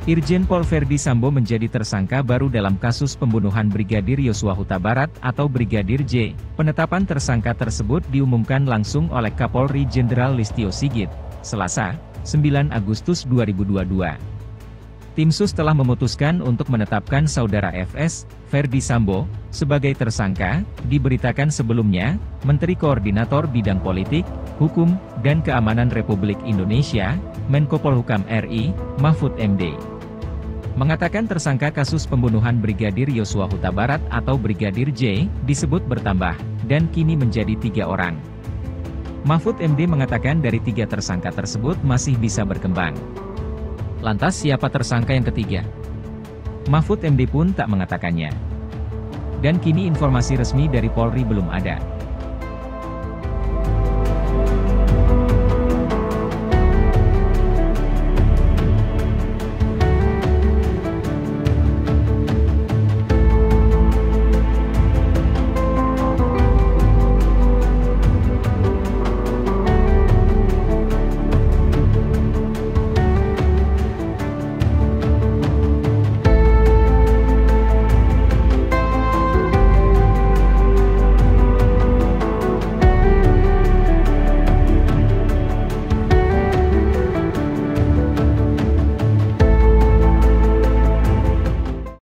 Irjen Pol Verdi Sambo menjadi tersangka baru dalam kasus pembunuhan Brigadir Yosua Huta Barat atau Brigadir J. Penetapan tersangka tersebut diumumkan langsung oleh Kapolri Jenderal Listio Sigit, Selasa, 9 Agustus 2022. Tim Sus telah memutuskan untuk menetapkan Saudara FS, Verdi Sambo, sebagai tersangka. Diberitakan sebelumnya, Menteri Koordinator Bidang Politik, Hukum, dan Keamanan Republik Indonesia, Menko Polhukam RI, Mahfud MD, mengatakan tersangka kasus pembunuhan Brigadir Yosua Huta Barat atau Brigadir J disebut bertambah, dan kini menjadi 3 orang. Mahfud MD mengatakan dari 3 tersangka tersebut masih bisa berkembang. Lantas siapa tersangka yang ketiga? Mahfud MD pun tak mengatakannya. Dan kini informasi resmi dari Polri belum ada.